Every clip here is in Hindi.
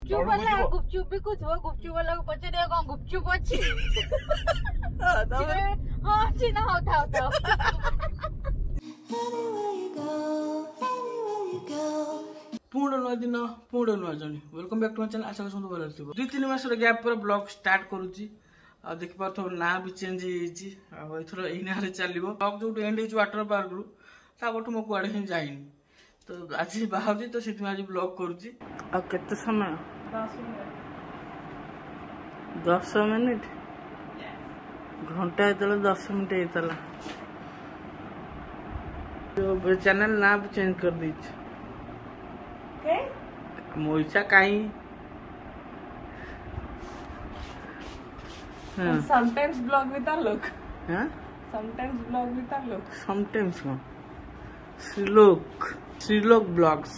गुपचुप वाला गुपचुप भी कुछ हो गुपचुप वाला को पचारे कौन गुपचुप अच्छी हां चिना होता पूर्ण नया दिन पूर्ण नया journey welcome back to my channel आशा करछु भल रहथिबो 2-3 मास रे गैप पर ब्लॉग स्टार्ट करूची आ देख पाथो ना भी चेंज हेची आ एथरो एही ना रे चलिबो ब्लॉग जो एंड हेची वाटर पार्क रु ता बटु मो कुआडे ही जाइनी तो आज बाहर जी तो सेति आज ब्लॉग करूची आ केते समय 10 मिनिट घंटा एतले 10 मिनिट हेतला तो चैनल ना भी चेंज कर दीच मोइसा काई sometimes vlog with Alok हां sometimes vlog with Alok sometimes one Srilok Vlogs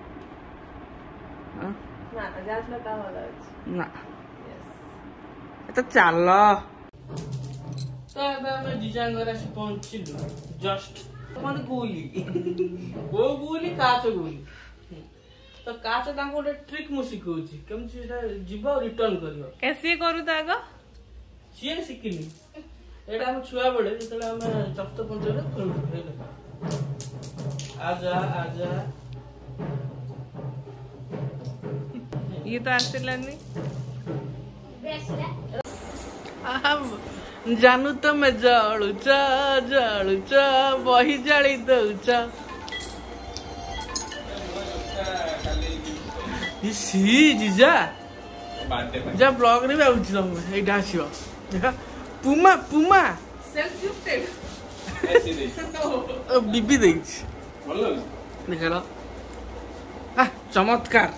हां ना जातला का होला ना यस तो चलो तो अब मैं डिजाइन करे से पहुंचिलु जस्ट मन गोली वो गोली काच गोली तो काच तांको ଗୋଟେ ट्रिक मु सिखौची केमति सेटा जीवा रिटर्न करियो कैसे करू त आगो सिए सिखिनी एटा हम छुआ बडे जेतले हम चप्त पंचरे खेलु आजा आजा ये तो आसिलानी हम जानू तो मैं जळुचा बही जाली दउचा सी जीजा जा ब्लॉग रे आउची तुम एटा आसीओ देखा पुमा पुमा सेल्फ गिफ्टेड ऐसे दे बीबी देइछ बोल देखलो आ चमत्कार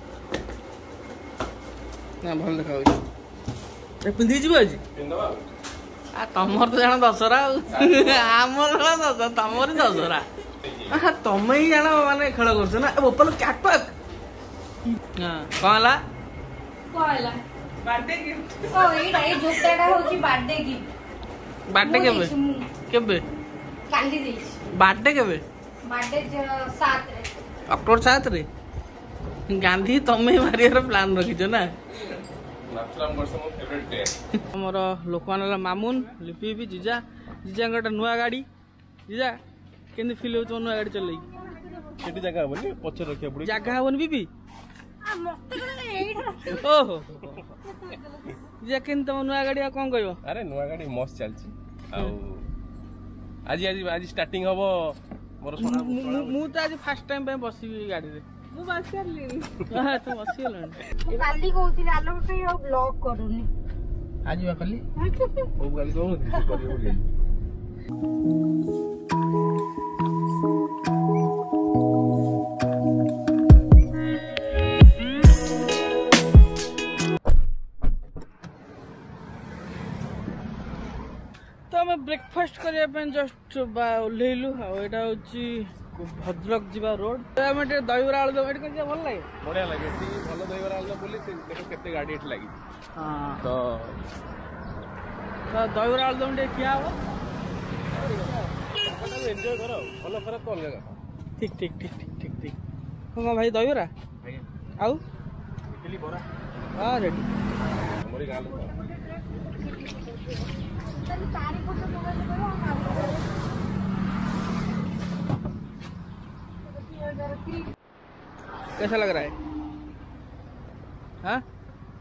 ना भल देखाउ ए पिंदी जीव आज पिंदबा आ तमर तो जाना दसरा आमर दसरा तमर दसरा आ तमे ही जाना माने खेल करछ ना ए बोपल कैटपक हां कहला बर्थडे गिफ्ट ओ एटा ए जोटाडा होची बर्थडे गिफ्ट बर्थडे केबे काली देइछ बर्थडे केबे बर्थडे 7 रे अक्टोबर 7 रे गांधी तमे मारियार प्लान रखिछ ना नाथराम वर्ष मो फेवरेट डे हमर लोकमानला मामुन लिपि भी जीजा जीजांगटा नुआ गाड़ी जीजा केंदी फील होतो नुआ गाड़ी चलई केटी जगह होबनी पछ रखिया पड़ी जगह होबन बीबी ओहो जे केन तम नुआ गाड़ी आ कोन कहयो अरे नुआ गाड़ी मस्त चलची आ आज स्टार्टिंग हबो मोर सोना मु तो आज फर्स्ट टाइम पे बसीबी गाड़ी रे मु बस कर ली हां तो बसी गलन काली कहउथिले आलोक पे ब्लॉग करूनी आज बा कली ओ गाली कहू करियो बोली ब्रेकफास्ट करिया पेन जस्ट ओल्हेलु आ एटा होची भद्रक जीवा रोड हम एटे दहीबरा आलू एटे करिया भल लागे बढ़िया लागे ती भलो दहीबरा आलू बोली देखो केते गाड़ी एट लागी हां तो दहीबरा आलू एटे किया हो एन्जॉय करो भलो खराब तो अलग ठीक ठीक ठीक ठीक ठीक ठीक हां भाई दहीबरा आउ इडली बरा हां रेडी हमरी गाल कैसा लग रहा है हाँ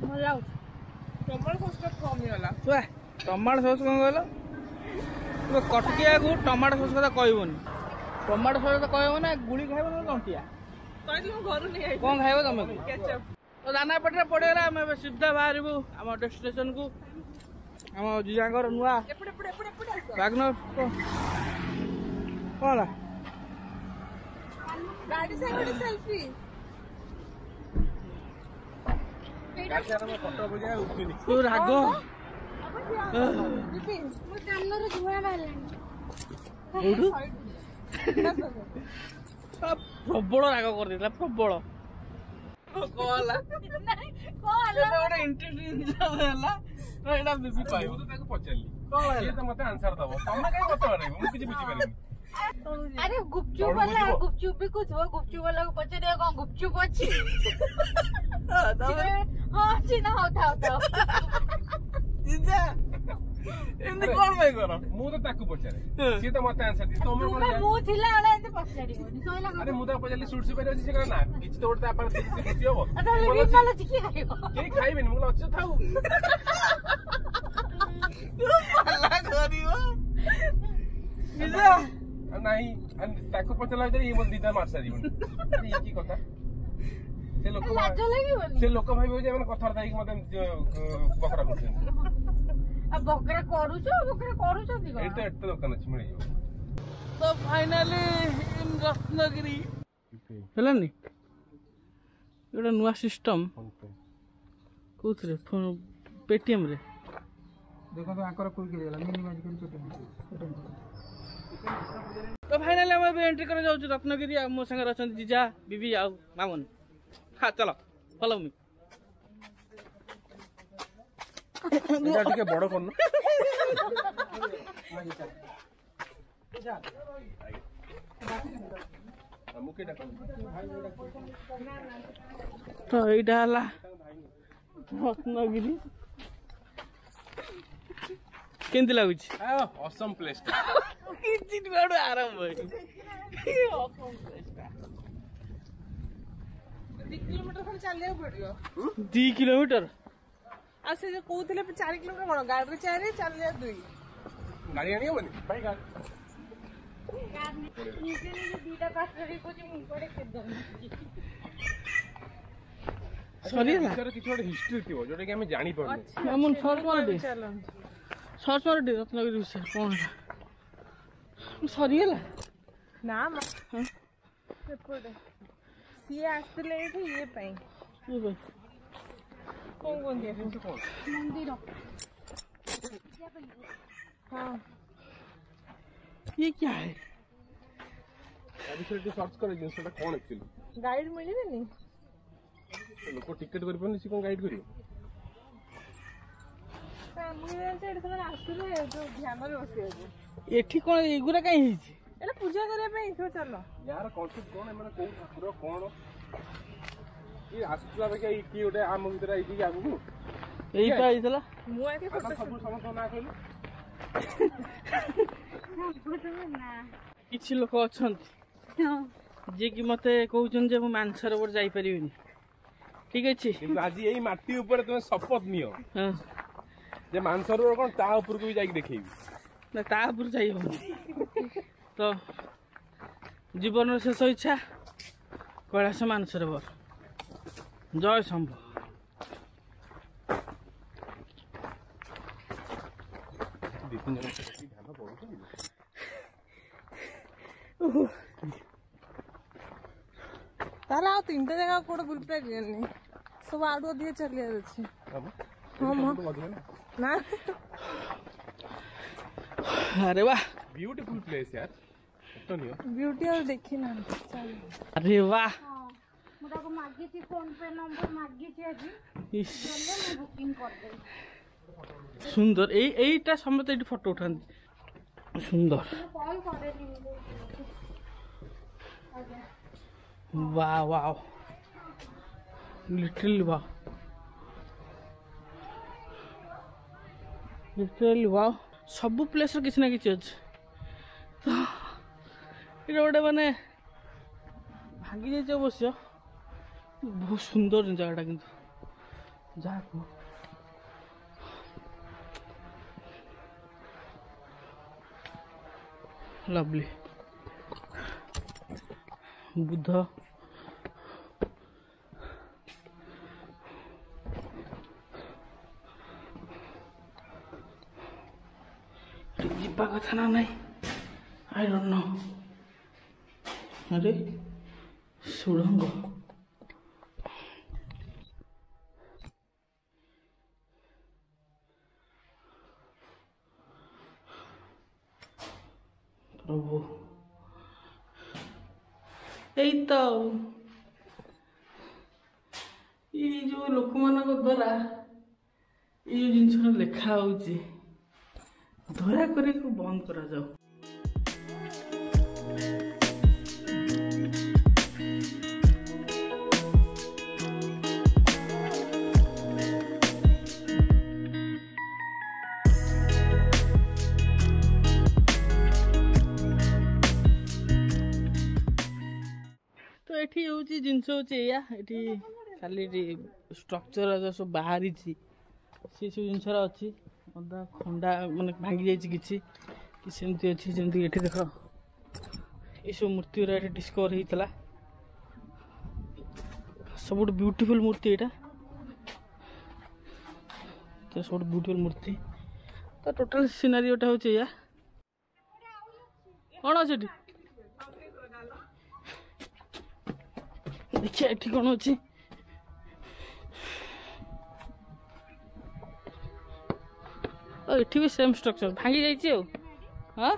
टमाटो सॉस का कम होला टमाटो सॉस कौन कहल तो कटकिया को टमाटो सॉस कथा कहबनी टमाटो सॉस तो कहब ना गुड़ी खाइब ना लंटिया घर नहीं कौन खाइब तुम तो दाना पेटे पड़ेगा आम सीधा बाहर आम डेस्टिनेशन को आम जीजांगर नुआ वागनर कौन गाड़ी से गाड़ी सेल्फी तू राग प्रबल राग कर प्रबल पचारि मत आंसर दब तुम कहीं बता मु बुझी पारे अरे गुपचुप भी कुछ हो, गुपचुप वाला को पचारे कौन गुपचुप अच्छी हाँ अच्छी ना होता एमती कौन भाई कर मु तो ताकू पचारे सी तो मत आंसर दी तमे कोन मु थिला वाला एते पचारी सोइला अरे मु तो पचाली सूट से परे से ना किछ तो ओरता अपन से किछ हो अरे रिकाल चिकी खाइबो के खाइबेन मुला अच्छे थाउ भला करियो निजा नहीं ताकू पचला जे ये मन दीदा मार सारी अरे ये की कथा से लोक भाई जे मन कथा दाई मते बकरा करछन अब बकरा करूछ दी ए तो एत दुकान अछि मिल जो तो फाइनली इन रत्नगिरी हेलानी एटा नुआ सिस्टम कोथरे पेटीएम रे देखो तो आकर कुल के देला मिनिमम कर छोटे तो फाइनली हम भी एंट्री कर जाऊ रत्नगिरी आ मो संग रहछन जीजा बीबी आ मामन हां चलो फॉलो मी एटा ठीक बड़ करन तो एटा हला रत्नगिरी केंती लागुच ऑसम प्लेस किछि बड़ आराम होय ऑसम प्लेस 2 किलोमीटर खन चलिया पड़ियो 2 किलोमीटर आ से जो कहउथिले 4 किलोमीटर कोन गाड़ी रे 4 चलिया 2 गाड़ी आनी होनी भाई गाड़ी नीचे दीटा पास्टरी को मु पड़े के दम सॉरी ना सर किछ बड़ हिस्ट्री थियो जोटे कि हम जानि पड़ने हमन सर्च मार दे रत्नगिरी विषय कौन है सॉरी है ना सेपटे सी आस्ते एठी ये पई ये भाई कोन दे मंदिर हां ये क्या है अभी से सर्च करे जिनसटा कोन एक्चुअली गाइड मिलिबे नी लोक टिकट कर पन सी कोन गाइड करियो मुझे सेठ कोन आस्ते जो ध्यान रे बसियो एठी कोन एगुरा काई हिची एला पूजा करे पे इथो चलो यार कॉन्सेप्ट कोन माने को ठाकुर कोन ये आस्तला बके की ओटे आम भीतर आइदी आगु एई पा आइतला मु आके सब समस्त ना कहलु किछि लोक अछंती जे कि मते कहउछन जे मु मानसर ऊपर जाई परिबिनी ठीक अछि किंतु आज एई माटी ऊपर तुम शपथ नियो हां जे मानसरोवर कोन ता ऊपर को भी जाई देखेबी ना ता ऊपर जाई हो तो जीवन शेष इच्छा कैलाश मानसरोवर जय शंभु ताला 3टा जगह कोड बुल पे गेनी सब आडो दिए चलिया अछि हां ना अरे वाह ब्यूटीफुल प्लेस यार तो नियो ब्यूटी और देखी ना चल अरे वाह मुझे को मागी थी फोन पे नंबर मागी थी आज इस मैं बुकिंग कर दे सुंदर एटा समते एटी फोटो उठान सुंदर कॉल करे नी वाह वाह लिटरली वाह लिटरली वाह सब प्लेस किसी ना किसी अच्छे तो ये गोटे माने भांगी जाइए अवश्य बहुत सुंदर जगह किंतु जहाँ लवली बुद्ध जीवा कथा ना नहीं आई डोंट नो अरे सुरंग प्रभु यही तो ये जो लोक मान द्वारा ये जिन लिखा दया कर बंद करा जाओ। जिनस होया खाली स्ट्रक्चर सब बाहरी सी सब जिनस अच्छी अदा खंडा माने भांगी जाइए कि सेमती अच्छी जमी ये देख ये सब मूर्ति गुरा डिस्कवर होता सब ब्यूटीफुल मूर्ति यहाँ तो सब ब्यूटीफुल मूर्ति तो टोटल सीनारी गोटे हूँ या कौन अच्छे देखिए ये कौन अच्छी ये भी सेम स्ट्रक्चर भांगी जाइए हाँ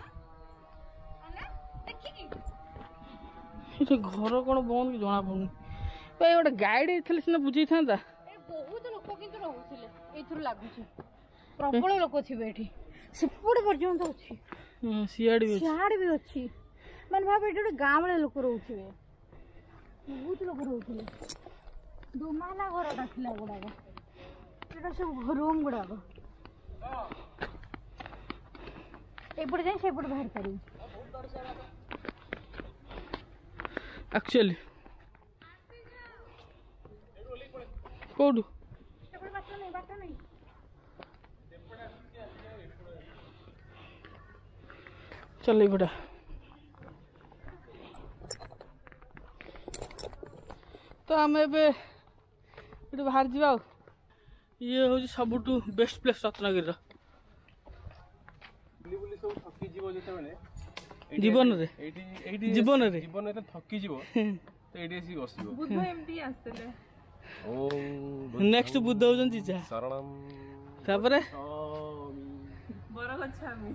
घर कौन बंद कि जना पड़ुनि भाई गोटे गाइड थे सीना बुझे था बहुत लोक किंतु रहुथिले एथुर लागुची प्रबल लोक थिबे एठी सेपड़ पर्यंत अछि सियाड़ भी अछि मन भाव एठी गोटे गाँव वाले लोक रहुथिबे बहुत लोक रहुथिले दोमाला घर डाकिला गुड़ाक एटा सब रूम गुड़ाक एपटे जाए सेपटे बाहर पारि एक्चुअली कौटू चल बड़ा तो आम ए बाहर जा ये हूँ सबुठू बेस्ट प्लेस रत्नगिरी जीवन जीवन जीवन थकी जीव तो ये बसो बुध एमती आसले नेक्स्ट बुद्ध होजन जीजा शरणम तापरे बरगछामी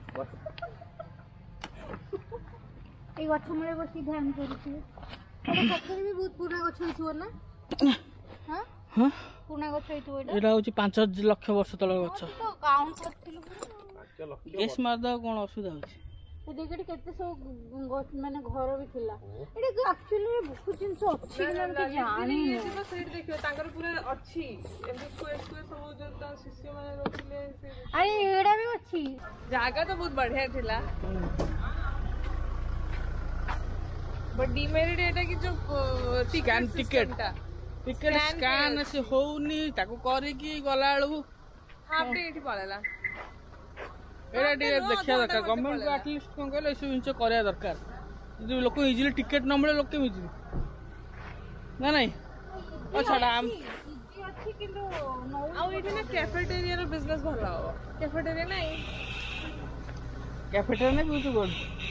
ए गछ मूले बसी ध्यान करूछी पत्थर भी बहुत पुराना गछ होइछो ना हां हां पुराना गछ होइतो एटा होची 5 लाख वर्ष तळ गछ तो काउंट करथिलु केस मारदा कोन असुविधा होची देखिए केते सब माने घर भी थिला एटा एक्चुअली बहुत जिंस अछि कि हम जानि ये तो सही देखियो तांकर पूरा अछि एमती स्क्वायर स्क्वायर सब जो ता शिष्य माने रखले से अरे एड़ा भी अछि जागा तो बहुत बढ़िया थिला बट डीमेरिट एटा कि जो स्कैन टिकट स्कैन से होउनी ताको करे कि गला आलू हाफ डे एठी पळेला एटा देखिया दरकार गवर्नमेंट को एटलिस्ट कौन कहले सब जिन करा दरकार जो लोक इजिली टिकट न मिले लोक केम इजिली ना नहीं अच्छा हम इजी अछि किंतु आ एठी ना कैफेटेरिया रो बिजनेस भला हो कैफेटेरिया नहीं कैफेटेरिया नहीं बहुत गुड